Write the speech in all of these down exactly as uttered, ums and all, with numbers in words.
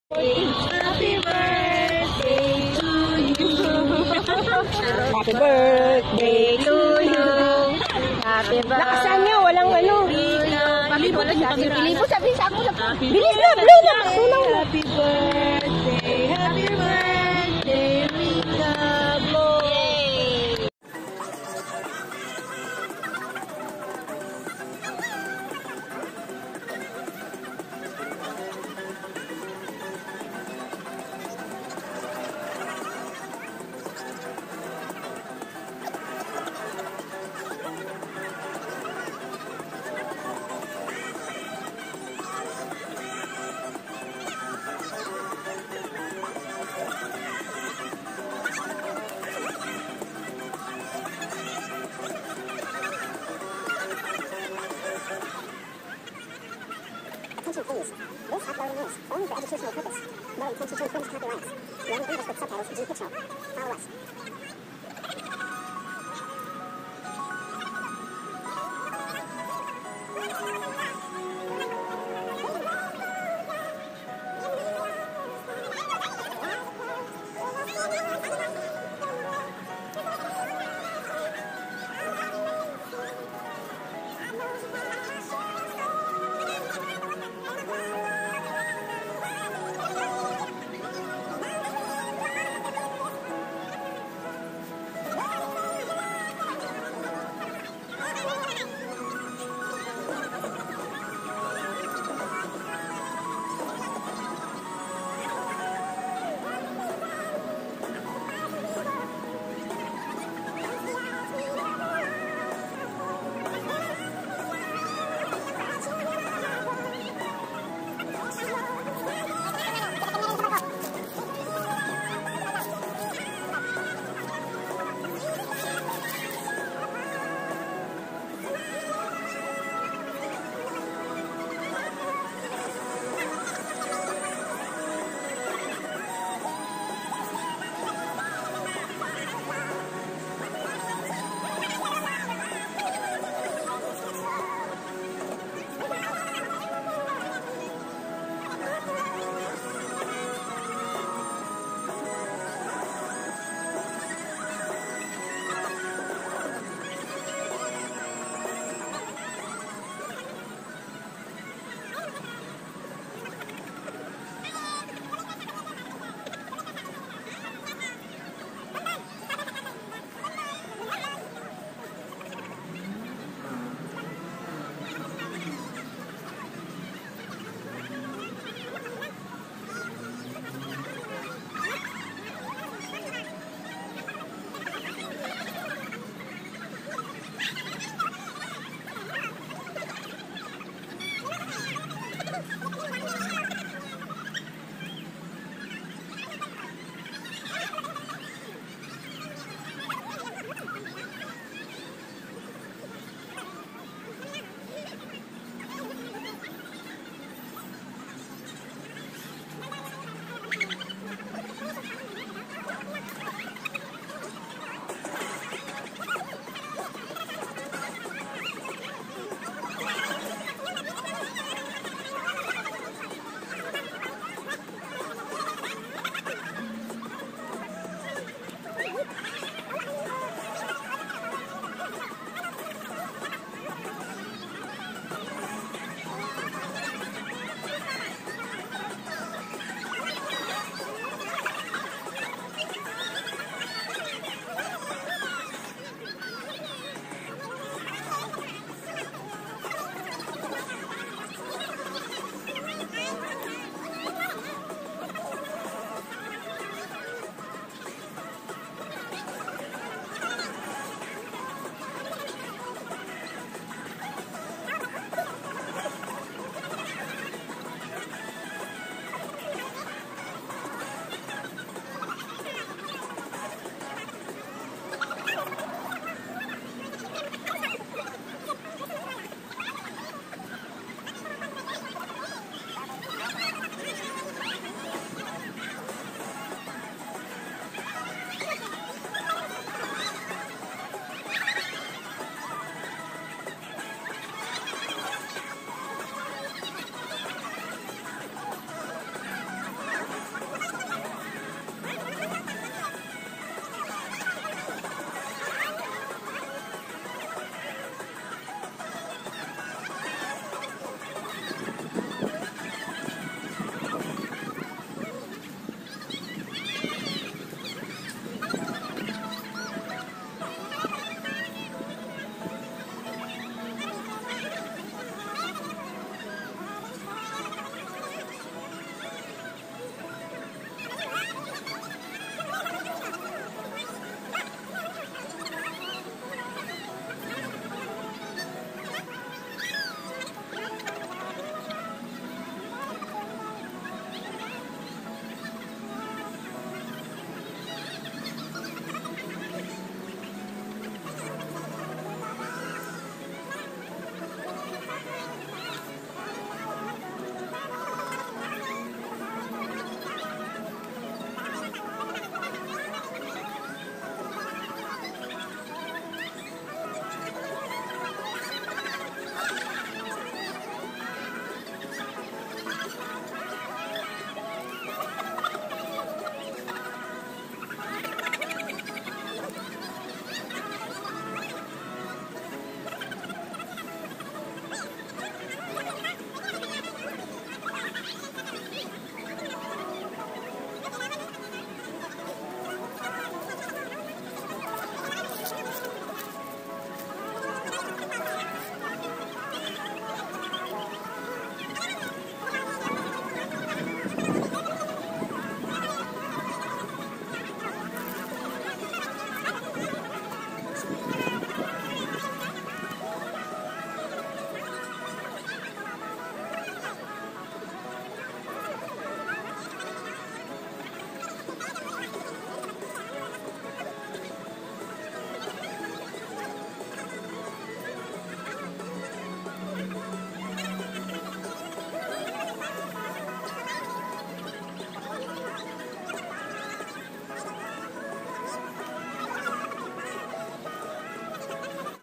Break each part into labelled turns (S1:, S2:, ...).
S1: Happy birthday to you.
S2: Happy birthday to you.
S1: Happy birthday.
S2: Lakasan nyo, walang ano.
S1: Palibot niyo kami.
S2: Bilibot, sabi sa ako. Bilis na, blow na. Tunaw na.
S1: Happy birthday. Happy birthday, Rika. Blow.
S3: Attention please. This uploading is only for educational purpose. No intention to infringe copyrights. Learning English with subtitles G Pixel. Follow us.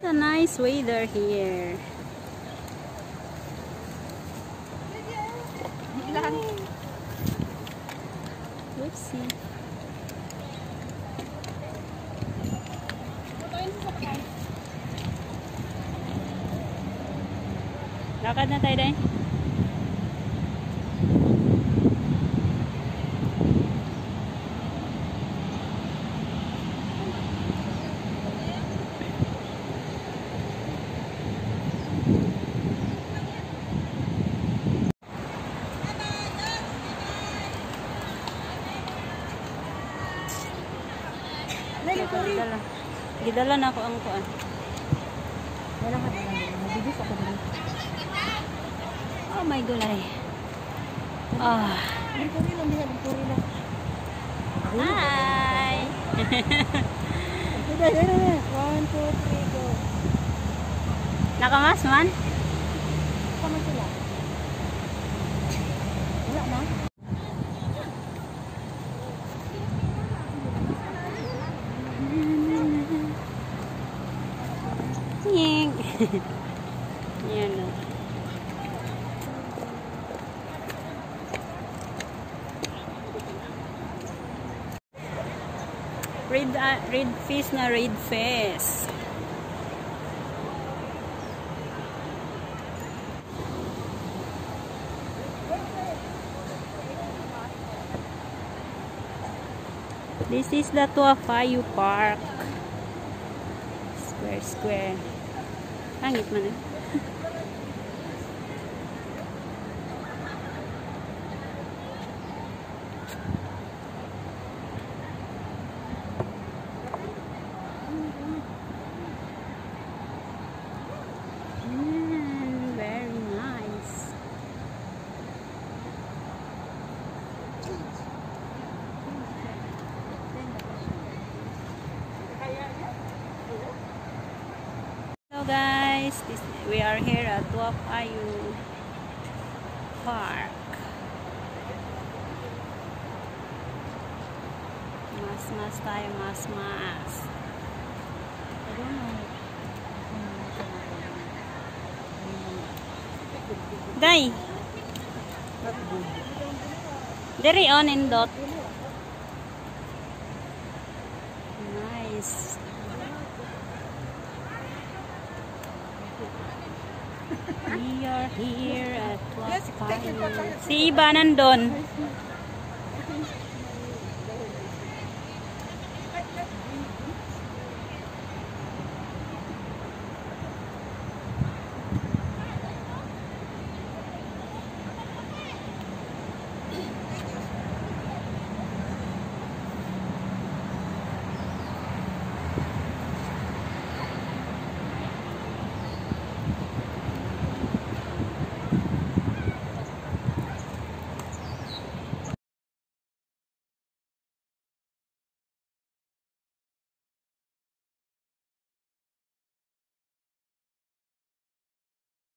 S2: It's a nice weather here. Oopsie. Lakad na tayo dahil. Gidala. Gidala na ako ang kuan.
S1: Wala ka na lang. Mabibis ako dito.
S2: Oh my gulay. Ah.
S1: Puri lang, diha. Puri lang.
S2: Hi.
S1: Sige, sige, sige. One, two, three, go.
S2: Nakamas man?
S1: Sama sila. Wala na.
S2: Nying. Yan o. Red, uh, red fish na red fish. This is the Tua Payoh Park. Square, square. Pangit man eh. Mm, very nice. Hello guys, this, we are here at Tua Payoh Park. Mas mas tayo, mas mas. Day. Diri on indot. Nice. We are here at Tua Payoh. Si Iba nandun.